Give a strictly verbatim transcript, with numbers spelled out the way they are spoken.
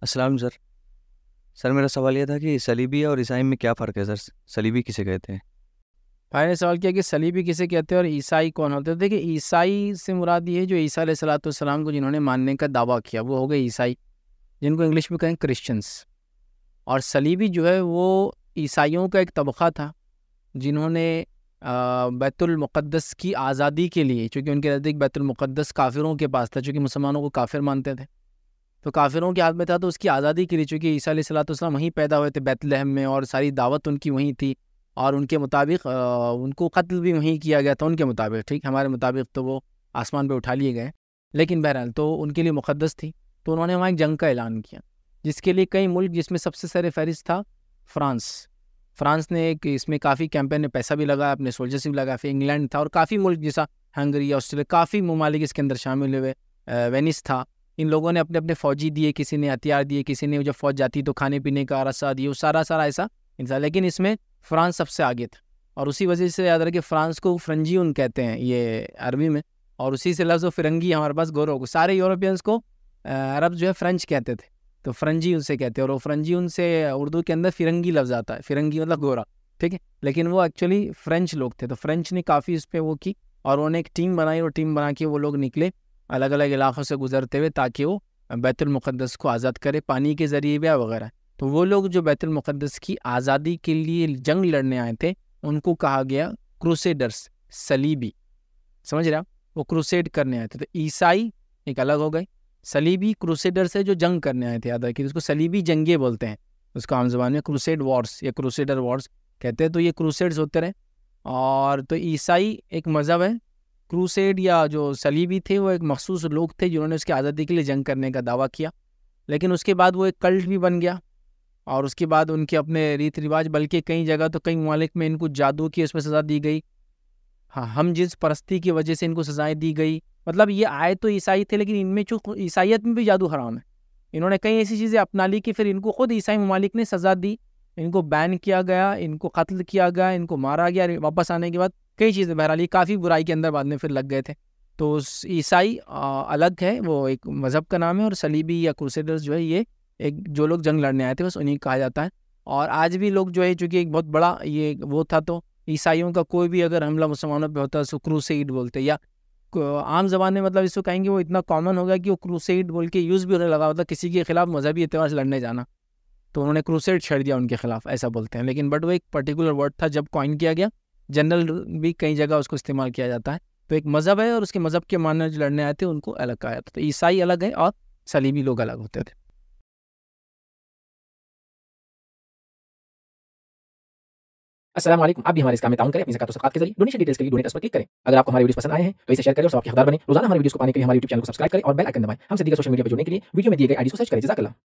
अस्सलाम sir. Sir मेरा सवाल यह था कि सलीबी और ईसाई में क्या फ़र्क है सर? सलीबी किसे कहते हैं? भाई ने सवाल किया कि सलीबी किसे कहते हैं और ईसाई कौन होते हैं। देखिए, ईसाई से मुराद ये है जो ईसा अलैहिस्सलाम को जिन्होंने मानने का दावा किया वो हो गए ईसाई, जिनको इंग्लिश में कहें क्रिश्चियंस। और सलीबी जो है वो ईसाइयों का एक तबक़ा था जिन्होंने बैतुल मुक़द्दस की आज़ादी के लिए, चूँकि उनके नज़दीक बैतुल मुक़द्दस काफिरों के पास था, चूँकि मुसलमानों को काफिर मानते थे, तो काफिरों के हाथ में था, तो उसकी आज़ादी के लिए, चूँकि ईसा अलैहिस्सलाम वहीं पैदा हुए थे बैतलहम में और सारी दावत उनकी वहीं थी और उनके मुताबिक उनको कत्ल भी वहीं किया गया था उनके मुताबिक। ठीक, हमारे मुताबिक तो वो आसमान पे उठा लिए गए, लेकिन बहरहाल तो उनके लिए मुक़द्दस थी। तो उन्होंने वहाँ एक जंग का ऐलान किया, जिसके लिए कई मुल्क, जिसमें सबसे सर फहरिस्त था फ्रांस। फ्रांस ने एक इसमें काफ़ी कैंपेन में पैसा भी लगाया, अपने सोल्जर्स भी लगाया। फिर इंग्लैंड था और काफ़ी मुल्क जैसा हंगरी, ऑस्ट्रेलिया, काफ़ी ममालिक इसके अंदर शामिल हुए। वेनिस था। इन लोगों ने अपने अपने फ़ौजी दिए, किसी ने हथियार दिए, किसी ने जब फ़ौज जाती तो खाने पीने का रसा दिए, सारा सारा ऐसा इंसान। लेकिन इसमें फ्रांस सबसे आगे था और उसी वजह से याद रखिए फ्रांस को फ्रंजीउन कहते हैं ये अरबी में, और उसी से लफ्ज़ फिरंगी हमारे पास गोरों को, सारे यूरोपियंस को अरब जो है फ्रेंच कहते थे, तो फ्रंजी उनसे कहते हैं। और वो फ्रंजी उनसे उर्दू के अंदर फिरंगी लफ्ज़ आता है, फिरंगी मतलब गोरा, ठीक है, लेकिन वो एक्चुअली फ्रेंच लोग थे। तो फ्रेंच ने काफ़ी इस पर वो की और उन्होंने एक टीम बनाई और टीम बना के वो लोग निकले अलग अलग इलाक़ों से गुजरते हुए ताकि वो बैतुल मुक़द्दस को आज़ाद करे पानी के ज़रिए भी वगैरह। तो वो लोग जो बैतुल मुक़द्दस की आज़ादी के लिए जंग लड़ने आए थे उनको कहा गया क्रूसेडर्स, सलीबी, समझ रहे आप, वो क्रूसेड करने आए थे। तो ईसाई एक अलग हो गए, सलीबी क्रूसेडर से जो जंग करने आए थे, याद रखिए उसको सलीबी जंगे बोलते हैं, उसको आम ज़बान में क्रूसेड वॉर्स या क्रूसेडर वॉर्स कहते हैं। तो ये क्रूसेड्स होते रहे। और तो ईसाई एक मज़हब है, क्रूसेड या जो सलीबी थे वो एक मखसूस लोग थे जिन्होंने उसकी आज़ादी के लिए जंग करने का दावा किया, लेकिन उसके बाद वो एक कल्ट भी बन गया और उसके बाद उनके अपने रीत रिवाज, बल्कि कई जगह तो कई ममालिक में इनको जादू की उसमें सज़ा दी गई। हाँ, हम जिस परस्ती की वजह से इनको सज़ाएँ दी गई। मतलब ये आए तो ईसाई थे, लेकिन इनमें जो ईसाइयत में भी जादू हराम है। इन्होंने कई ऐसी चीज़ें अपना ली कि फिर इनको खुद ईसाई ममालिक ने सज़ा दी, इनको बैन किया गया, इनको कत्ल किया गया, इनको मारा गया। वापस आने के बाद कई चीज़ें बहरहाल ये काफ़ी बुराई के अंदर बाद में फिर लग गए थे। तो ईसाई अलग है, वो एक मज़हब का नाम है, और सलीबी या क्रूसेडर्स जो है ये एक जो लोग जंग लड़ने आए थे बस उन्हीं कहा जाता है। और आज भी लोग जो है, चूँकि एक बहुत बड़ा ये वो था, तो ईसाइयों का कोई भी अगर हमला मुसलमानों पे होता है उसको क्रूसेड बोलते, या आम ज़बान में मतलब इसको कहेंगे वो इतना कॉमन हो गया कि वो क्रूसेड बोल के यूज़ भी होने लगा, मतलब किसी के खिलाफ मजहबी एतबार से लड़ने जाना, तो उन्होंने क्रूसेड छेड़ दिया उनके खिलाफ, ऐसा बोलते हैं। लेकिन बट वो एक पर्टिकुलर वर्ड था जब कॉइन किया गया, जनरल भी कई जगह उसको इस्तेमाल किया जाता है। तो एक मज़हब है और उसके मज़हब के मानने जो लड़ने आए थे उनको अलग कहा जाता है। तो ईसाई अलग है और सलीबी लोग अलग होते थे। अस्सलाम वालेकुम। आप भी हमारे इस काम में ताउन करें अपनी ज़कात और सदक़ात के जरिए। डोनेशन डिटेल्स के लिए डोनेट पर क्लिक करें। अगर आपको हमारे वीडियोस पसंद आए हैं तो इसे शेयर करें और सबके हकदार बने। रोजाना हमारे वीडियोस को पाने के लिए हमारे यूट्यूब चैनल को सब्सक्राइब करें और बेल आइकन दबाएं। हमसे दीगर सोशल मीडिया पर जुड़ने के लिए वीडियो में दिए गए आईडी को सर्च करें। जज़ाकल्लाह।